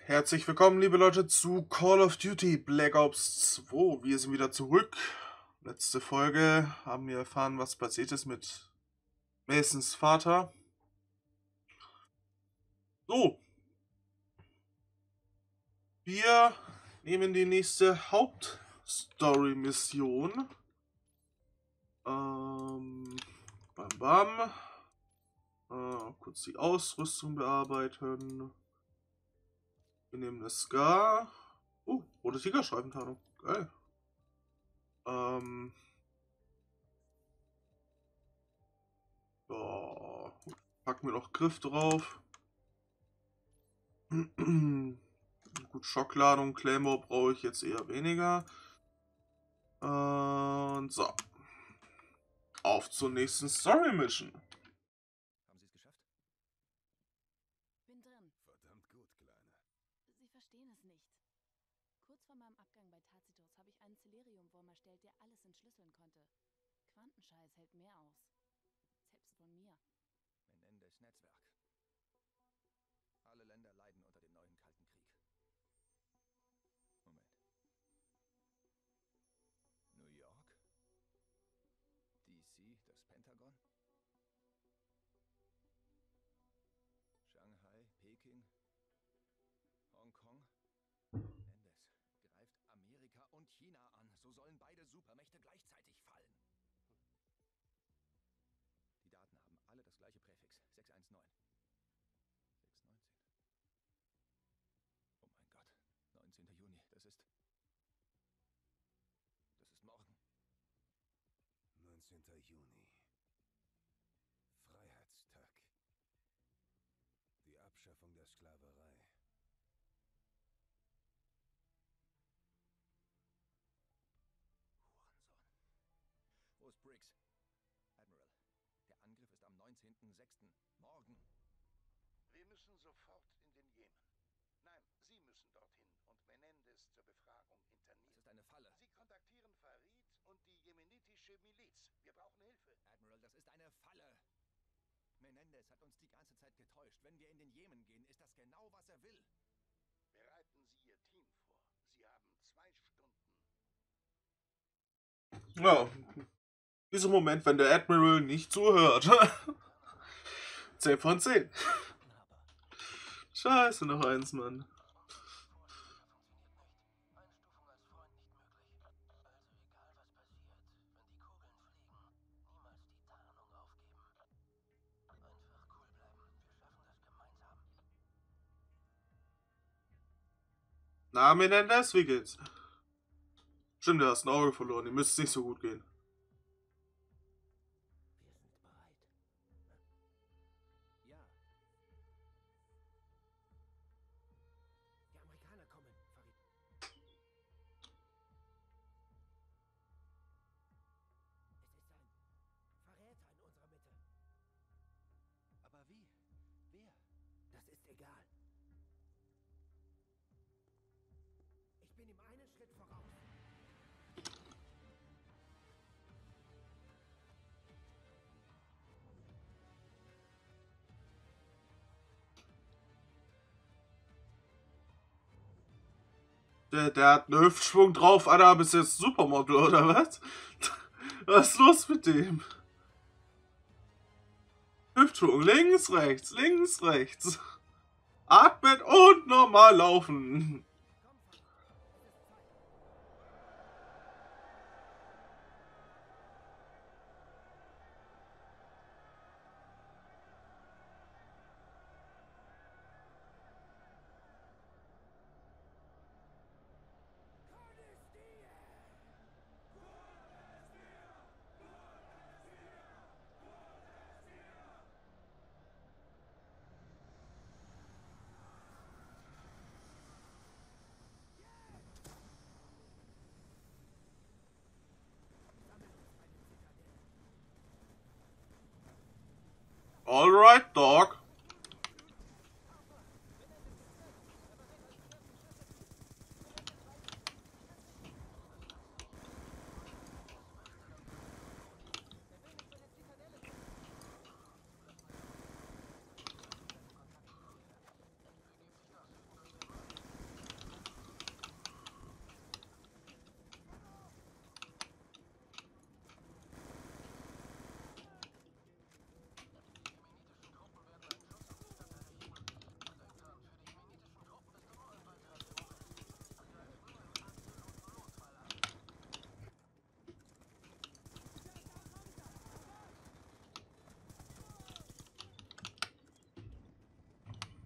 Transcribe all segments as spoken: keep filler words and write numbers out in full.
Herzlich willkommen, liebe Leute, zu Call of Duty Black Ops zwei. Wir sind wieder zurück. Letzte Folge haben wir erfahren, was passiert ist mit Masons Vater. So. Wir nehmen die nächste Hauptstory-Mission. Ähm, bam bam. Äh, kurz die Ausrüstung bearbeiten. Wir nehmen eine Scar. Oh, rote Tigerstreifentarnung. Geil. Ähm. So. Packen wir noch Griff drauf. Gut, Schockladung, Claymore brauche ich jetzt eher weniger. Und so. Auf zur nächsten Story Mission. Haben Sie es geschafft? Bin drin. Verdammt gut, Kleine. Sie verstehen es nicht. Kurz vor meinem Abgang bei Tacitus habe ich einen Celerium-Wurm erstellt, der alles entschlüsseln konnte. Quantenscheiß hält mehr aus. Selbst von mir. Menendez Netzwerk. Alle Länder leiden unter dem neuen Kalten Krieg. Moment. New York? D C, das Pentagon? Shanghai, Peking, Hongkong? Menendez greift Amerika und China an. So sollen beide Supermächte gleichzeitig fallen. Die Daten haben alle das gleiche Präfix. sechs eins neun. sechs neunzehn. Oh mein Gott. neunzehnter Juni. Das ist... Das ist morgen. neunzehnter Juni. Freiheitstag. Die Abschaffung der Sklaverei. Hurensohn. Wo ist Briggs? Admiral, der Angriff ist am neunzehnten sechsten Morgen. Wir müssen sofort in den Jemen. Nein, Sie müssen dorthin und Menendez zur Befragung internieren. Das ist eine Falle. Sie kontaktieren Farid und die jemenitische Miliz. Wir brauchen Hilfe. Admiral, das ist eine Falle. Menendez hat uns die ganze Zeit getäuscht. Wenn wir in den Jemen gehen, ist das genau, was er will. Bereiten Sie Ihr Team vor. Sie haben zwei Stunden. Ja. Dieser Moment, wenn der Admiral nicht zuhört. zehn von zehn. Scheiße, noch eins, Mann. Einstufung als Freund nicht möglich. Also egal was passiert, wenn die Kugeln fliegen, niemals die Tarnung aufgeben. Einfach cool bleiben. Wir schaffen das gemeinsam. Na, Menendez, wie geht's? Stimmt, du hast ein Auge verloren. Dir müsste es nicht so gut gehen. Wir sind bereit. Ja. Die Amerikaner kommen, Farid. Es ist ein Verräter in unserer Mitte. Aber wie? Wer? Das ist egal. Ich bin ihm einen Schritt voraus. Der, der hat einen Hüftschwung drauf, Alter, bist jetzt Supermodel, oder was? Was ist los mit dem? Hüftschwung, links, rechts, links, rechts. Atmen und normal laufen. Komm, Farid. Es ist Zeit.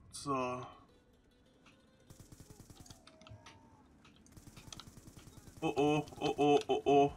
So. Oh oh, oh oh, oh oh.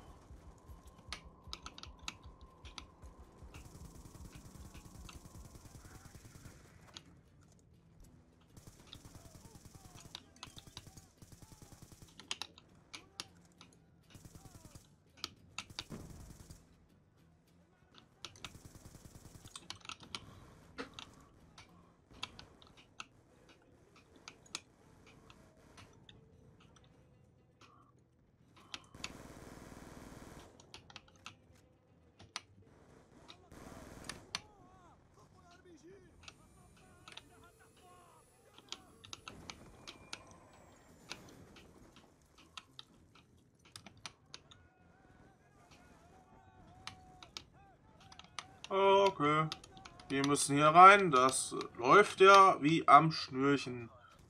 Okay. Wir müssen hier rein. Das läuft ja wie am Schnürchen.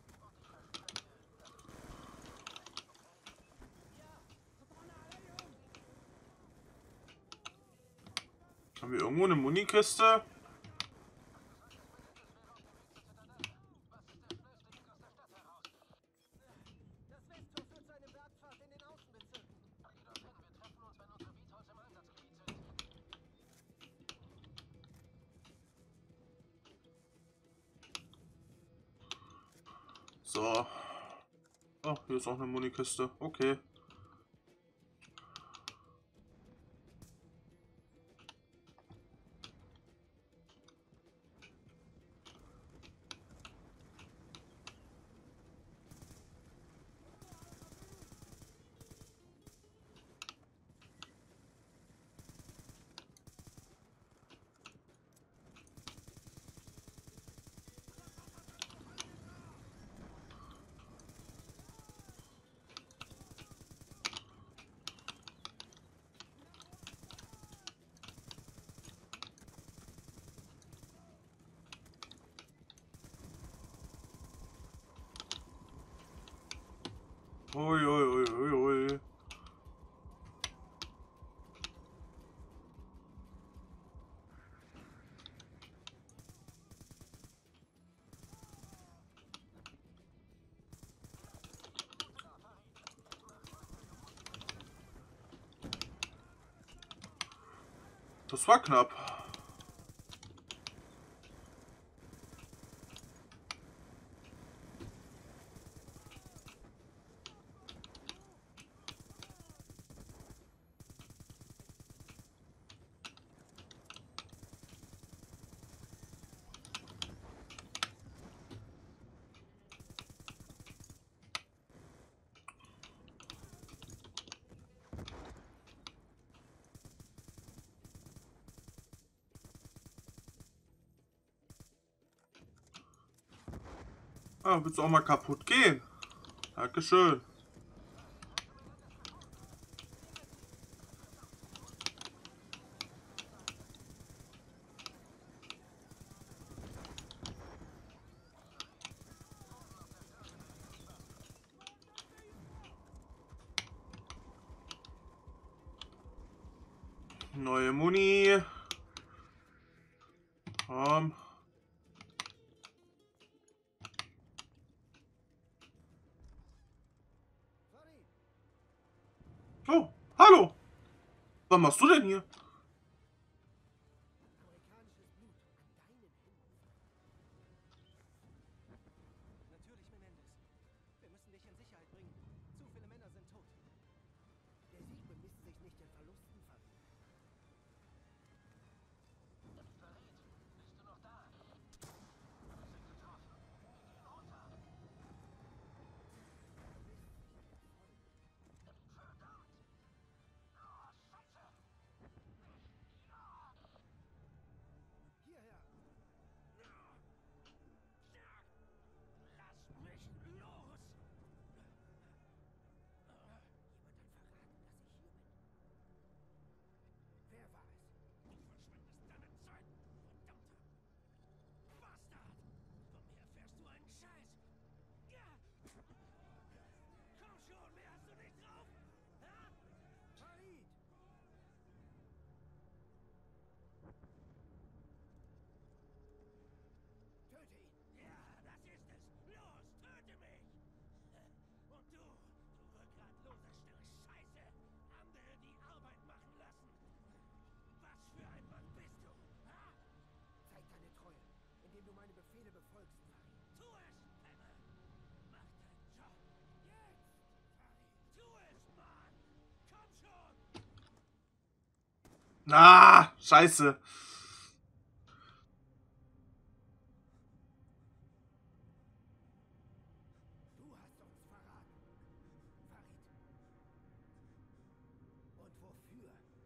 Haben wir irgendwo eine Munikiste? Das Westtor führt zu einem Bergpfad in den Außenbezirken. Geh dorthin, wir treffen uns, wenn unsere Vitos im Einsatzgebiet sind. So. Oh, hier ist auch eine Munikiste. Okay. Ui, ui, ui, ui, ui. Das war knapp. Ah, willst du auch mal kaputt gehen? Dankeschön. Neue Muni. Komm. Oh, hallo. Was machst du denn hier? Amerikanisches Blut an deinen Händen. Natürlich, Menendez. Wir müssen dich in Sicherheit bringen. Zu viele Männer sind tot. Der Sieg bemisst sich nicht in Verlusten, Farid. Farid, bist du noch da? Wir sind getroffen. Wir gehen runter. Verdammt! Oh, Scheiße! Hierher! Lass mich los! Jemand hat verraten, dass ich hier bin. Ah, scheiße. Du hast uns verraten. Farid. Und wofür?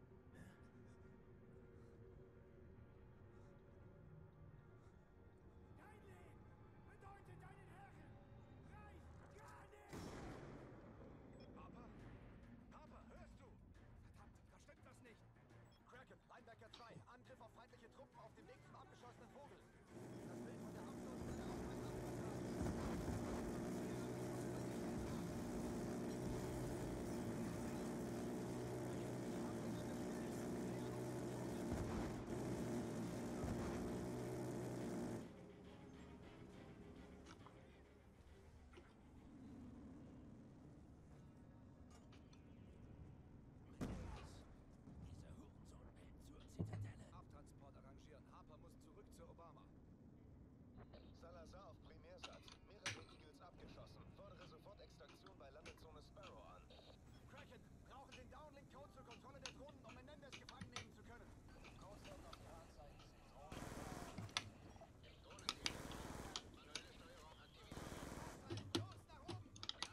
Dein Leben bedeutet deinen Herren. Reich gar nicht. Papa? Papa, hörst du? Verdammt, da stimmt das nicht. Kraken, Linebacker zwei, Angriff auf feindliche Truppen auf dem Weg zum abgeschossenen Vogel. Das Bild von der Absturzstelle auf mein Landportal. Dieser Hurensohn will zur Zitadelle. Abtransport arrangieren. Harper muss zurück zu Obama. Salazar auf Primärsatz. Mehrere Eagles abgeschossen. Fordere sofort Extraktion bei Landezone Sparrow an. Kraken, brauchen den Downlink-Code zur Kontrolle der Drohnen, um Menendez gefangen nehmen zu können. Codes werden auf Ihrer Anzeige sehen. Los, nach oben!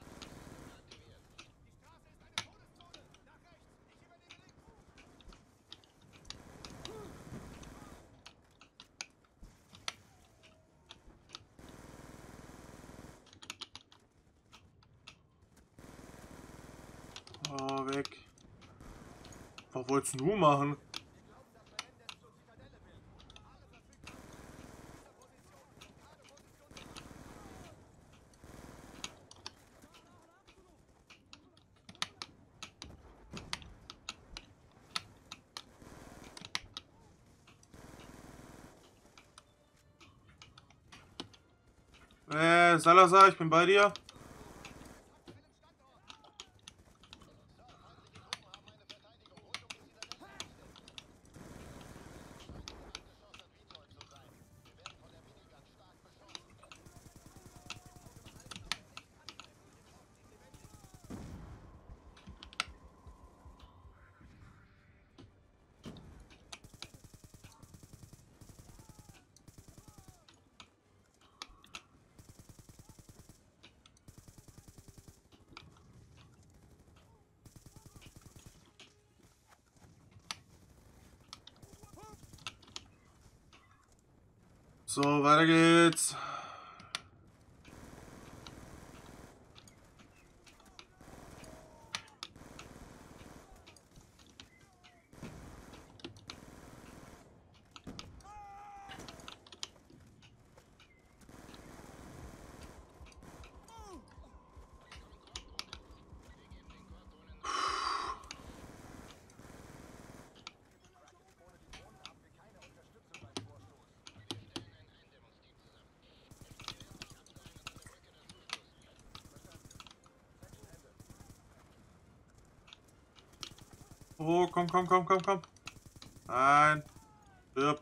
Die Straße ist eine Todeszone! Nach rechts! Ich übernehme links! Oh, weg. Was wolltest du machen? Wir glauben, dass Menendez zur Zitadelle will. Alle verfügbaren Kräfte in dieser Position. Gerade Position. Äh, Salazar, ich bin bei dir. So, weiter geht's. Oh, komm, komm, komm, komm, komm. Nein. Stirb.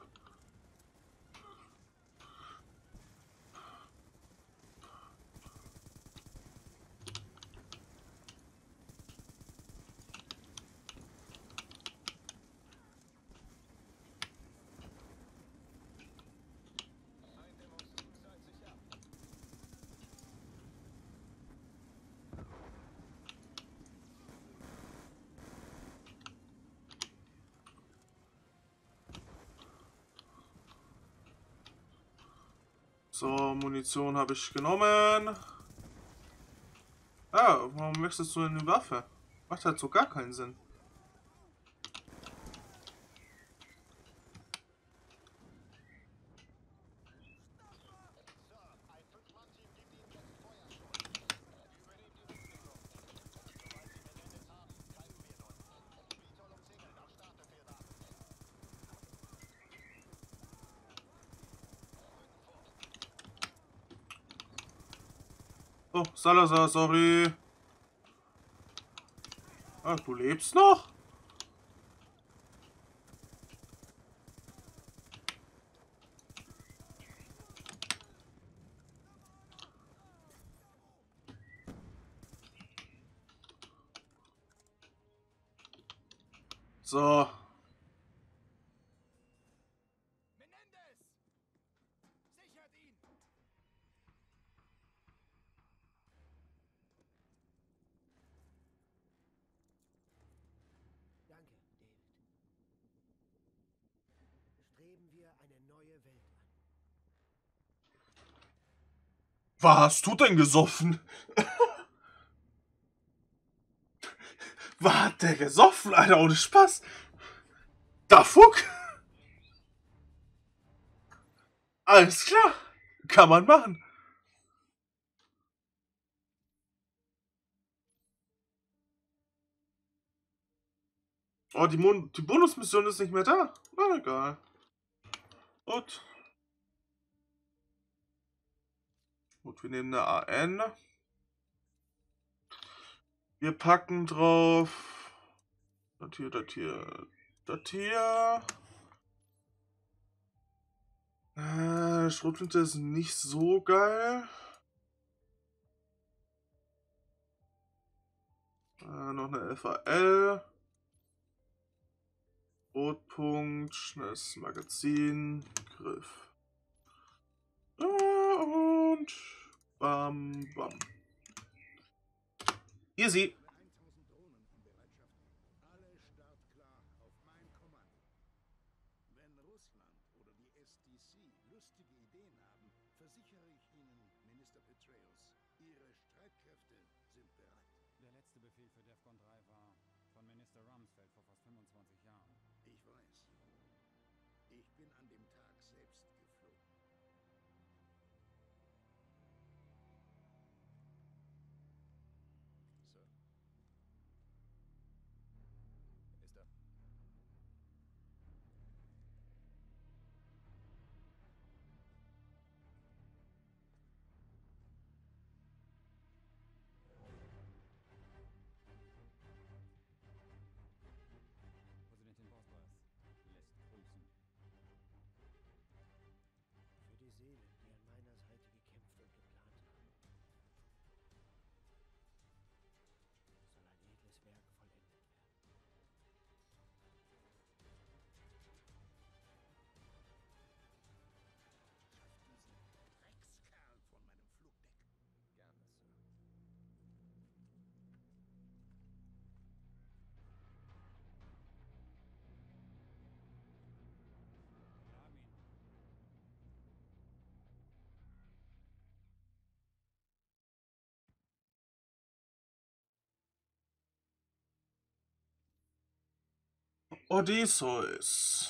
So, Munition habe ich genommen. Ah, warum wechselst du in die Waffe? Macht halt so gar keinen Sinn. Oh, Salazar, sorry. Ah, du lebst noch? So. Was hast du denn gesoffen? Was hat der gesoffen, Alter? Ohne Spaß. Da Fuck. Alles klar. Kann man machen. Oh, die, Mon die Bonusmission ist nicht mehr da. Na egal. Gut. Gut, wir nehmen eine A N. Wir packen drauf. Das hier, das hier, das hier. Äh, Schrotflinte ist nicht so geil. Äh, noch eine F A L. Rotpunkt, schnelles Magazin, Griff. Und bam, bam. Easy. tausend Drohnen in Bereitschaft. Alle startklar auf mein Kommando. Wenn Russland oder die S D C lustige Ideen haben, versichere ich Ihnen, Minister Petraeus, Ihre Streitkräfte sind bereit. Der letzte Befehl für DEFCON drei war von Minister Rumsfeld vor fast fünfundzwanzig Jahren. Ich weiß. Ich bin an dem Tag selbst geflogen. Sir. Ist er. Präsidentin Bosworth lässt grüßen. Für die Seelen, die an meiner Seite gekämpft und geplant haben, soll ein edles Werk vollendet werden. Schaff diesen Dreckskerl von meinem Flugdeck. Gerne, Sir. Armin. Odysseus.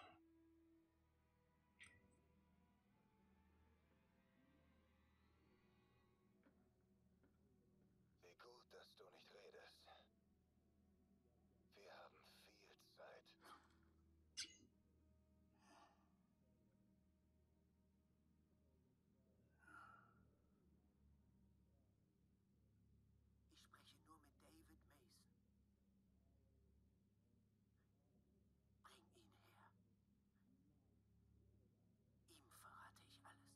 Wie gut, dass du nicht redest. Wir haben viel Zeit. Ich spreche nur mit David Mason. Bring ihn her. Ihm verrate ich alles.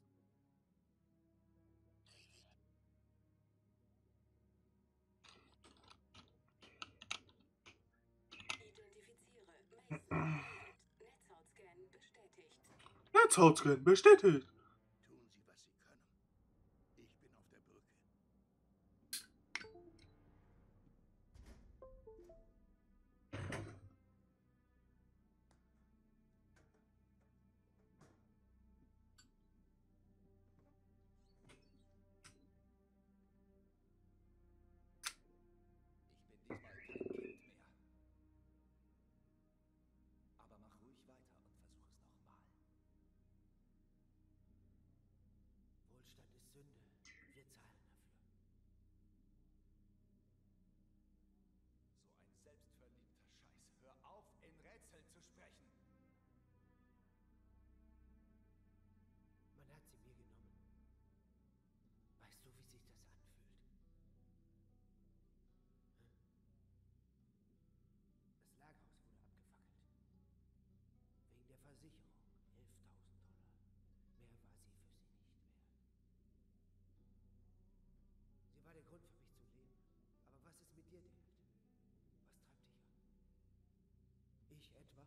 Identifiziere Mason David. Netzhautscan bestätigt. Netzhautscan bestätigt. Tun Sie, was Sie können. Ich bin auf der Brücke. Ich bin diesmal kein Kind mehr. Aber mach ruhig weiter und versuch es nochmal. Wohlstand ist Sünde. Wir zahlen dafür. So ein selbstverliebter Scheiß. Hör auf, in Rätseln zu sprechen. Man hat sie mir genommen. Weißt du, wie sich das anfühlt? Hm? Das Lagerhaus wurde abgefackelt. Wegen der Versicherung. elftausend Dollar. Mehr war sie für sie nicht wert. Sie war der Grund für mich zu leben. Aber was ist mit dir, David? Was treibt dich an? Ich etwa?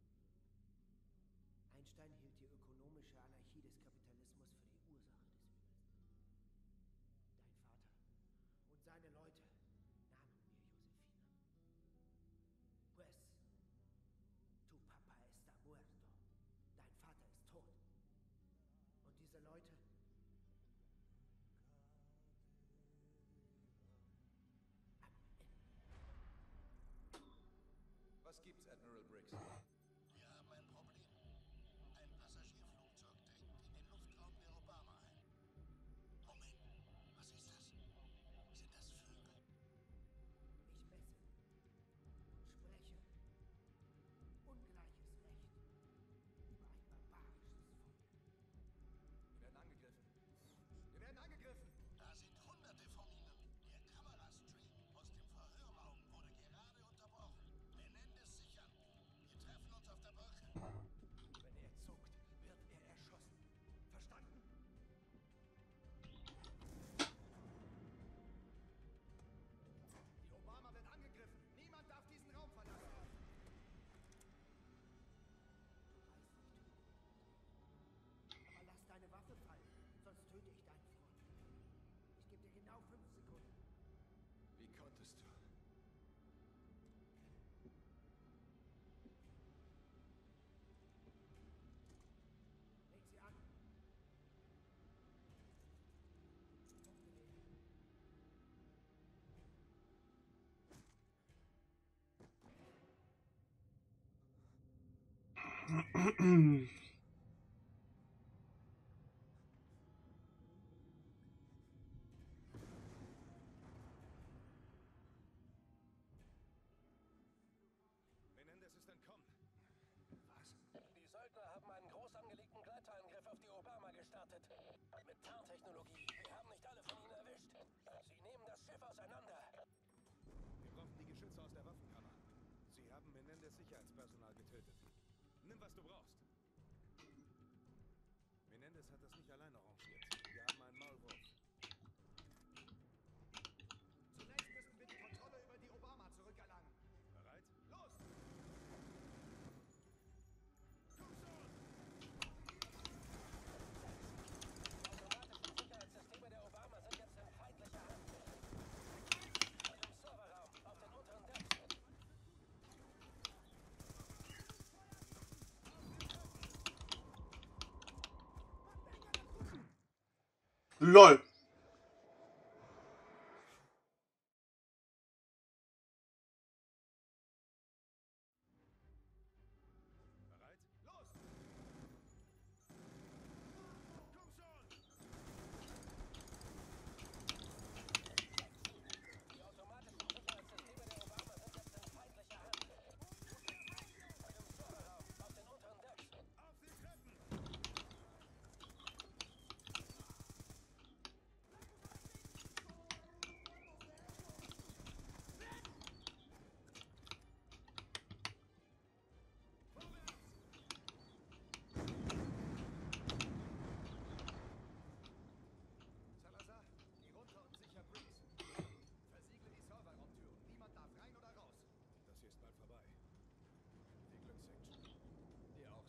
Einstein hielt die ökonomische Anarchie des Kapitalismus für die Ursache des Übels. Dein Vater und seine Leute nahmen mir Josefina. Pues, tu Papa está muerto. Dein Vater ist tot. Und diese Leute Was gibt's, Admiral Briggs? Wir haben ein Problem. Ein Passagierflugzeug dringt in den Luftraum der Obama ein. Moment, was ist das? Sind das Vögel? Ich messe, spreche, ungleiches Recht über ein barbarisches Volk. Wir werden angegriffen. Wir werden angegriffen! Da sind Hunderte von ihnen. Der Kamerastream aus dem Verhörraum wurde gerade unterbrochen. Menendez sichern. Wir treffen uns auf der Brücke. Wenn er zuckt, wird er erschossen. Verstanden? Die Obama wird angegriffen. Niemand darf diesen Raum verlassen. Du weißt nicht. Aber lass deine Waffe fallen, sonst töte ich deinen Freund. Ich gebe dir genau fünf Sekunden. Wie konntest du? Leg sie an. Umdrehen. Menendez ist entkommen. Was? Die Söldner haben einen groß angelegten Gleiterangriff auf die Obama gestartet. Mit Tarntechnologie. Wir haben nicht alle von ihnen erwischt. Sie nehmen das Schiff auseinander. Wir brauchen die Geschütze aus der Waffenkammer. Sie haben Menendez Sicherheitspersonal getötet. Nimm, was du brauchst. Menendez hat das nicht allein arrangiert. Wir haben einen Maulwurf. Zunächst müssen wir die Kontrolle über die Obama zurückerlangen. Bereit? Los! Komm schon! Die automatischen Sicherheitssysteme der Obama sind jetzt in feindlicher Hand. Im Serverraum, auf den unteren Decks. LOL. Bereit? Los! Komm schon! Die automatischen Sicherheitssysteme der Obama sind jetzt in feindlicher Hand. Im Serverraum, auf den unteren Decks. Auf die Treppen! Salazar, geh runter und sicher Briggs. Versiegle die Serverraumtüren. Niemand darf rein oder raus. Das hier ist bald vorbei. Viel Glück, Section. Dir auch,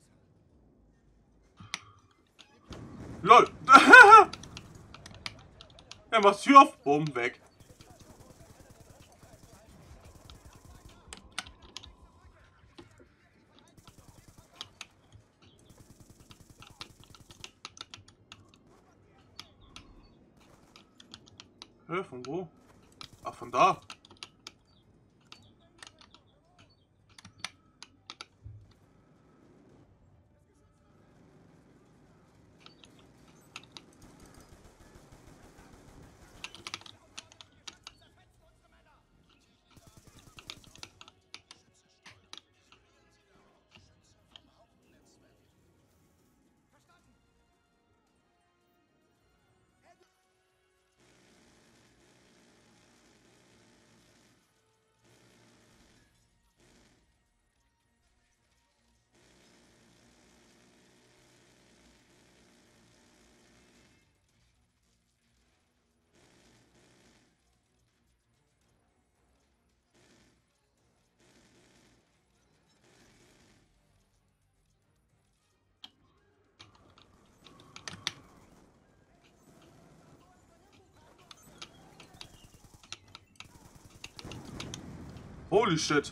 Sir. LOL. Er macht Tür auf. Oben weg. Hä, von wo? Ach, von da. Holy shit.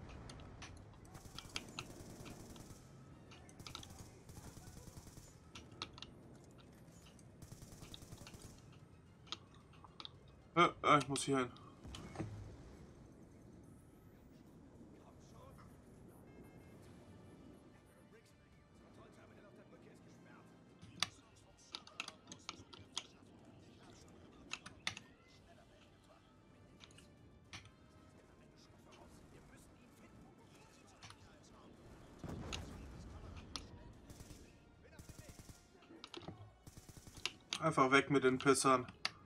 Äh, äh, ich muss hier hin. Einfach weg mit den Pissern.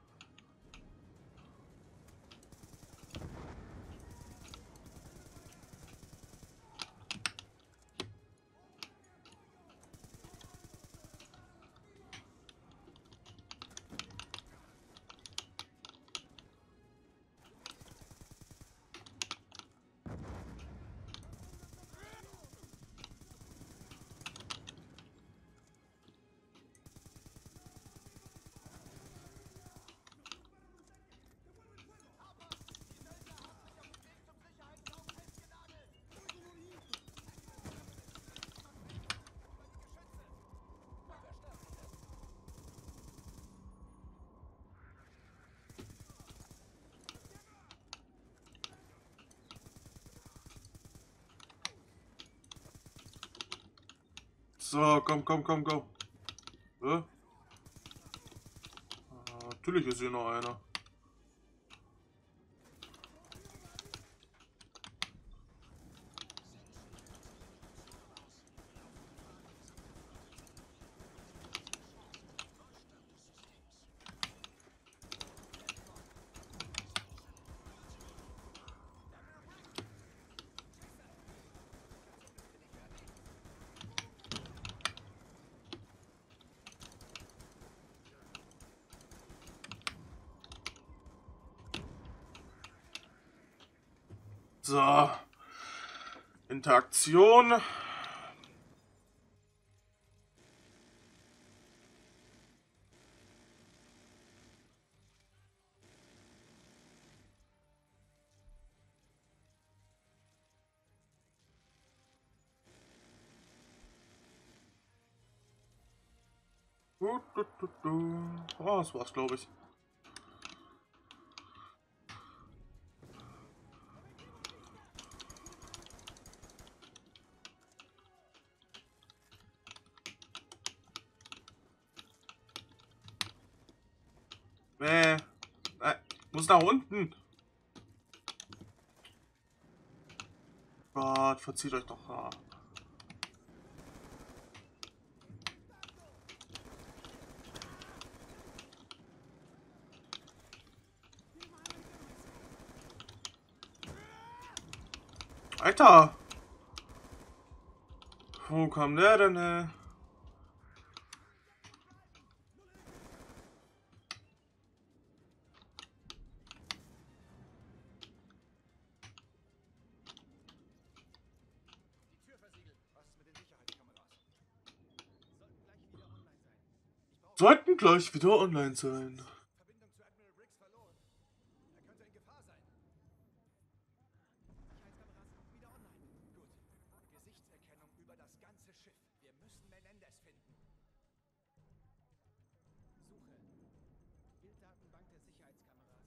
So, komm, komm, komm, komm. Hä? Ah, natürlich ist hier noch einer. So. Interaktion. Du, du, du, du. Oh, das war's, glaube ich. Äh, äh, muss nach unten. Gott, verzieht euch doch. Ah. Alter! Wo kam der denn, ey? Die Tür versiegelt. Was ist mit den Sicherheitskameras? Sollten gleich wieder online sein. Ich brauche Sollten gleich wieder online sein. Verbindung zu Admiral Briggs verloren. Er könnte in Gefahr sein. Sicherheitskameras wieder online. Gut. Gesichtserkennung über das ganze Schiff. Wir müssen Menendez finden. Suche. Bilddatenbank der Sicherheitskameras.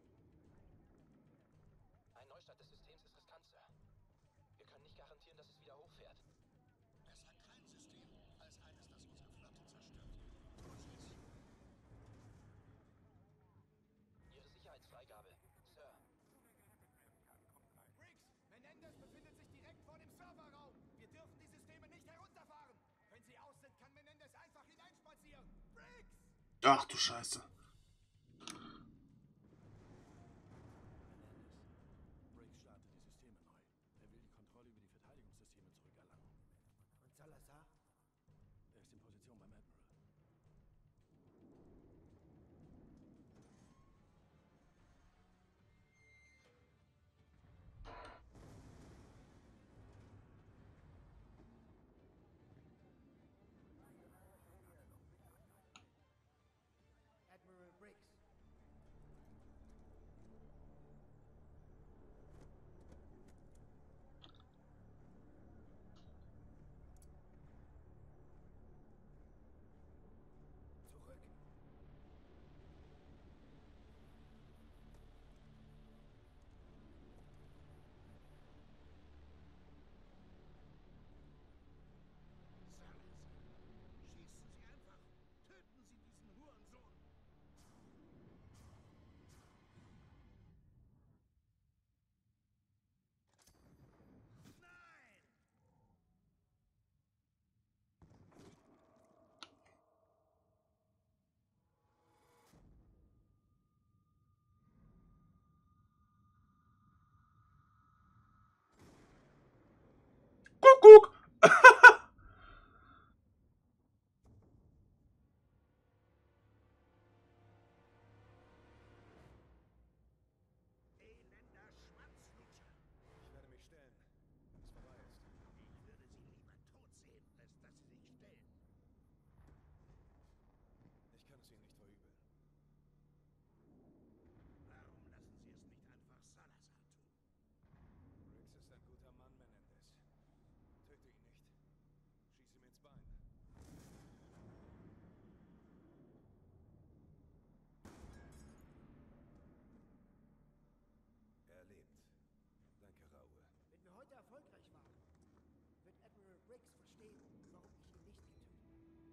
Ein Neustart des Systems ist riskant, Sir. Wir können nicht garantieren, dass es wieder hochfährt. Es hat kein System als eines, das unsere Flotte zerstört. Vorsicht! Ihre Sicherheitsfreigabe, Sir. Briggs, Menendez befindet sich direkt vor dem Serverraum. Wir dürfen die Systeme nicht herunterfahren. Wenn sie aus sind, kann Menendez einfach hineinspazieren. Briggs! Ach du Scheiße. Briggs startet die Systeme neu. Er will die Kontrolle über die Verteidigungssysteme zurückerlangen. Und Salazar? Er ist in Position beim Admiral. Admiral Rex verstehen, warum ich ihn nicht getötet habe.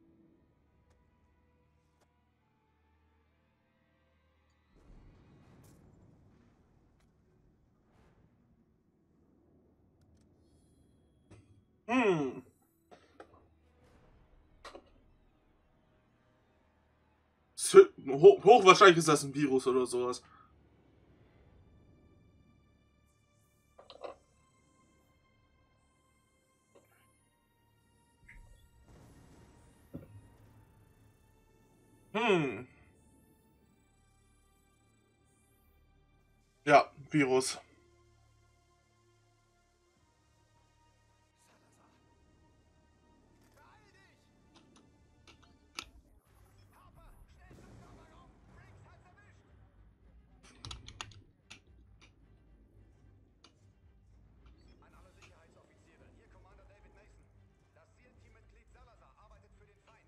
Hm. Ho hochwahrscheinlich ist das ein Virus oder sowas. Hm. Ja, Virus. An alle Sicherheitsoffiziere, hier Commander David Mason. Das SEAL-Teammitglied Salazar arbeitet für den Feind.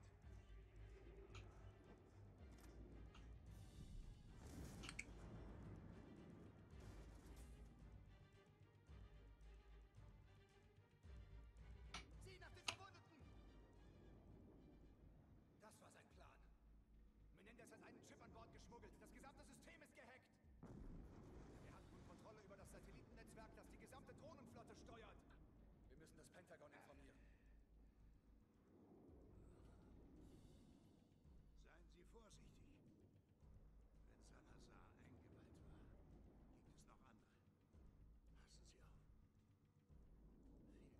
Sieh nach den Verwundeten! Das war sein Plan. Menendez hat einen Chip an Bord geschmuggelt. Das gesamte System ist gehackt. Er hat nun Kontrolle über das Satellitennetzwerk, das die gesamte Drohnenflotte steuert. Wir müssen das Pentagon informieren. Seien Sie vorsichtig. Wenn Salazar eingeweiht war, gibt es noch andere. Passen Sie auf. Viel Glück.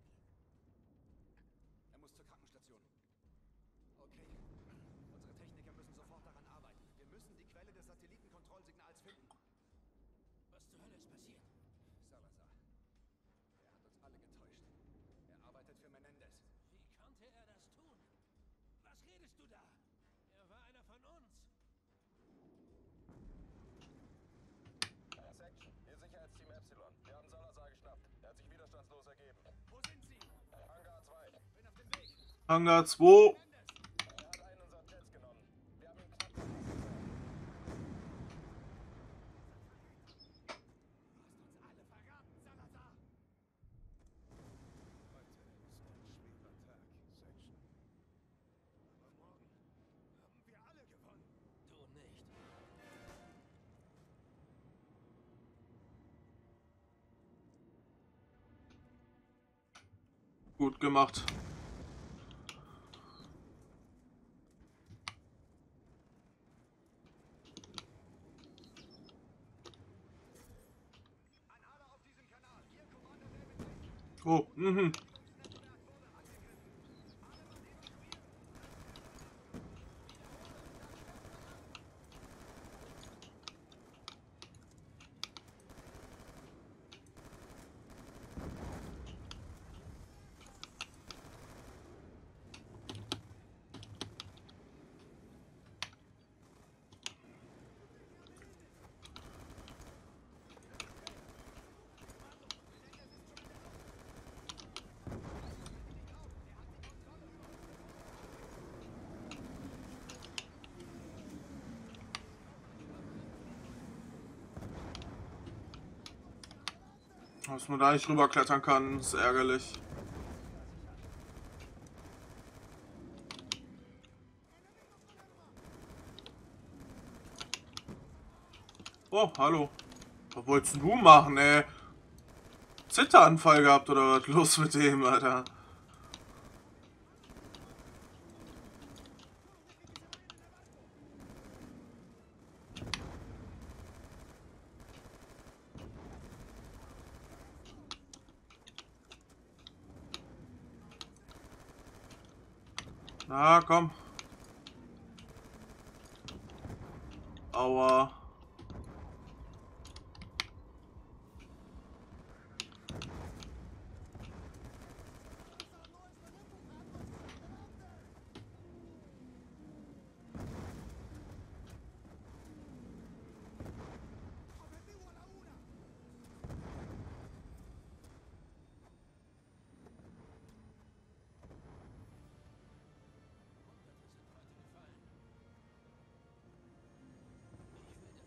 Er muss zur Krankenstation. Okay. Unsere Techniker müssen sofort daran arbeiten. Wir müssen die Quelle des Satellitenkontrollsignals finden. Was zur Hölle ist passiert? Salazar. Er hat uns alle getäuscht. Er arbeitet für Menendez. Wie konnte er das tun? Was redest du da? Er war einer von uns. Section, hier Sicherheitsteam Epsilon. Wir haben Salazar geschnappt. Er hat sich widerstandslos ergeben. Wo sind Sie? Hangar zwei. Bin auf dem Weg. Hangar zwei. Er hat einen unserer Jets genommen. Wir haben ihn knapp verpasst. Du hast uns alle verraten, Salazar! Heute ist ein schwerer Tag, Section. Aber morgen haben wir alle gewonnen. Du nicht. Gut gemacht. An alle auf diesem Kanal. Hier Commander David Mason. Oh, mhm. Netzwerk wurde angegriffen. Alle Mann evakuieren. Dass man da nicht rüberklettern kann, ist ärgerlich. Oh, hallo. Was wolltest du machen, ey? Zitteranfall gehabt oder was? Los mit dem, Alter. Na, komm. Aua. Hunderte sind heute gefallen. Ich will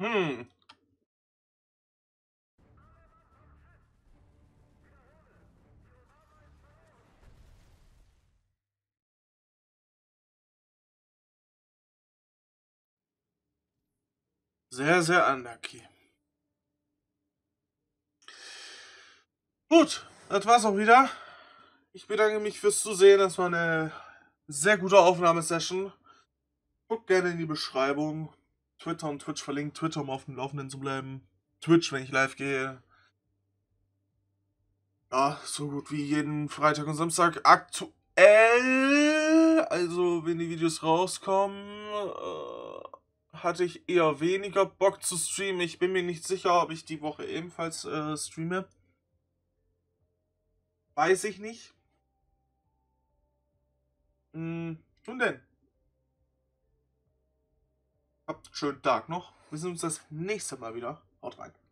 Hm. Sehr, sehr unlucky. Gut, das war's auch wieder. Ich bedanke mich fürs Zusehen. Das war eine sehr gute Aufnahmesession. Guckt gerne in die Beschreibung. Twitter und Twitch verlinkt. Twitter, um auf dem Laufenden zu bleiben. Twitch, wenn ich live gehe. Ja, so gut wie jeden Freitag und Samstag aktuell. Also, wenn die Videos rauskommen, äh, hatte ich eher weniger Bock zu streamen. Ich bin mir nicht sicher, ob ich die Woche ebenfalls äh, streame. Weiß ich nicht. Hm, nun denn. Habt einen schönen Tag noch. Wir sehen uns das nächste Mal wieder. Haut rein.